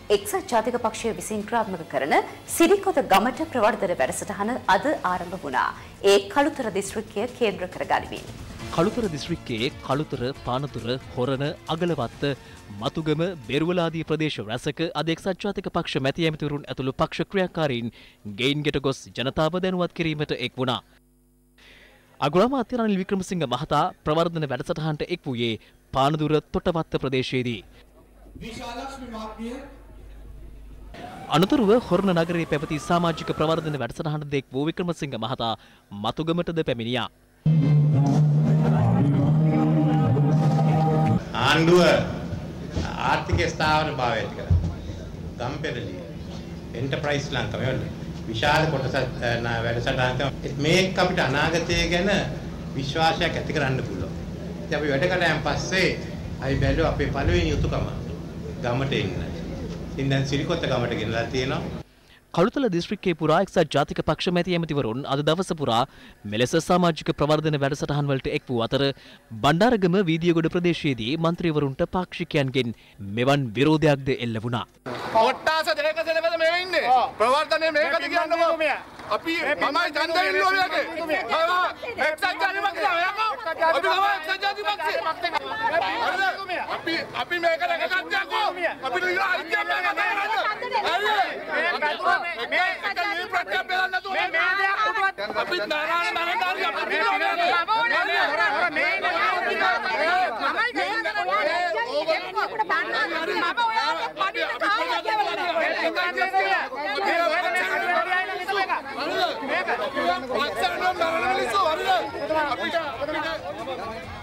එක්සත් ජාතික පක්ෂය විසින් ක්‍රියාත්මක කරන සිරිකොත ගමට ප්‍රවර්ධන වැඩසටහන අද ආරම්භ වුණා. ඒ කළුතර දිස්ත්‍රික්කය කේන්ද්‍ර කරගනිමින්. කළුතර දිස්ත්‍රික්කයේ කළුතර, පානතුර, හොරණ, අගලවත්ත, මතුගම, බෙරුවලාදී ප්‍රදේශ රැසක අද එක්සත් ජාතික පක්ෂ මැති ඇමතිවරුන් ඇතුළු පක්ෂ ක්‍රියාකාරීන් ගෙයින්ගෙට ගොස් ජනතාව දැනුවත් කිරීමට එක් වුණා. අග්‍රාමාත්‍ය රනිල් වික්‍රමසිංහ මහතා ප්‍රවර්ධන වැඩසටහනට එක් වූයේ පානදුර තොටවත්ත ප්‍රදේශයේදී. අනතුරුව හොරණ නගරයේ පැවති සමාජික ප්‍රවර්ධන වැඩසටහනට එක් වූ වික්‍රමසිංහ මහතා මතුගමටද පැමිණියා. ආණ්ඩුව ආර්ථික ස්ථාවර භාවයට කර ගම්පෙරළිය එන්ටර්ප්‍රයිස් ලංකාව විශාල කොටසක් වැඩසටහනක් මේක අපිට අනාගතය ගැන විශ්වාසයක් ඇති කරන්න පුළුවන්. ඉතින් අපි වැඩ කළාන් පස්සේ අපි බැලුවා අපේ පළවෙනි යුතුයකම ගමට එන්න. ඉතින් දැන් සිරිකොත්ත ගමට ගෙනලා තියෙනවා. කළුතල දිස්ත්‍රික්කයේ පුරා එක්සත් ජාතික පක්ෂ මැති ඇමතිවරුන් අද දවස පුරා මෙලෙස සමාජික ප්‍රවර්ධන වැඩසටහන් වලට එක් වූ අතර බණ්ඩාරගම වීදියගොඩ ප්‍රදේශයේදී මන්ත්‍රීවරුන්ට පාක්ෂිකයන්ගෙන් මෙවන් විරෝධයක්ද එල්ල වුණා. කොට්ටාස දෙක සෙනගද මේ ඉන්නේ. ප්‍රවර්ධනය මේකද කියන්නකෝ. අපි මමයි ඡන්දෙ ඉල්ලුවා මේකේ. එක්සත් ජාතික පක්ෂය ඔයකෝ. අපි තමයි එක්සත් ජාතික පක්ෂය. අපි මේක රැකගත්තකෝ. අපිට අයිතියක් නැහැ. අපිට